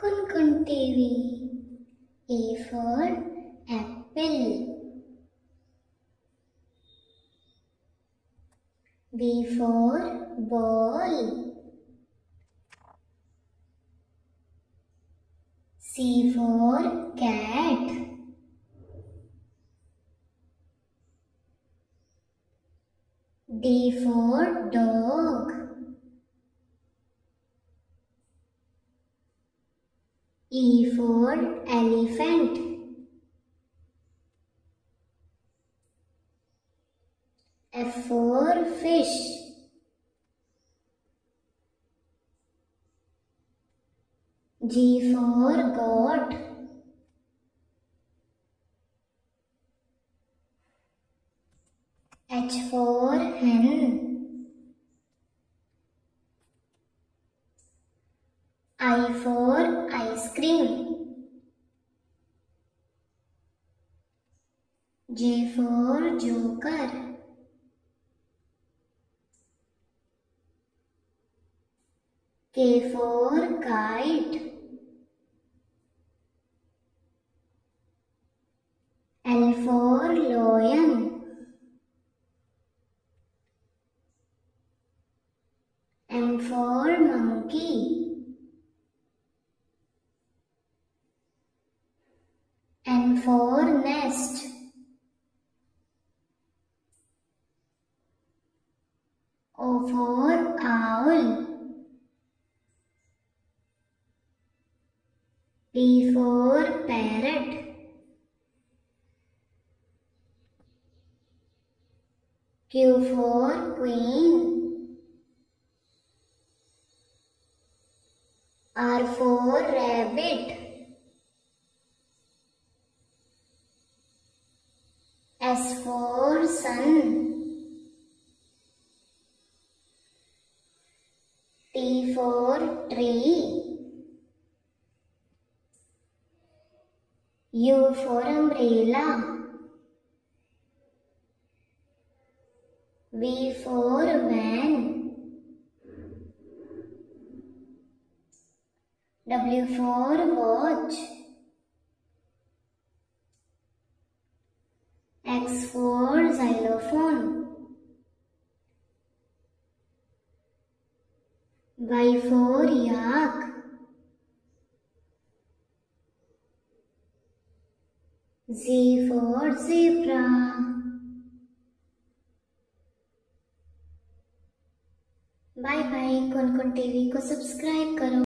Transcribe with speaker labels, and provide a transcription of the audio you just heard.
Speaker 1: कुन TV. A for apple. B for ball. C for cat. D for dog. E for elephant. F for fish. G for goat. H for hen. I for ice cream. J for joker. K for kite. L for lion. M for monkey. N for nest. O for owl. P for parrot. Q for queen. R for rabbit. S for sun. T for tree. U for umbrella. V for van. W for watch. X for xylophone. Y for yak. Z for zebra. Bye bye. कुन TV को subscribe करो।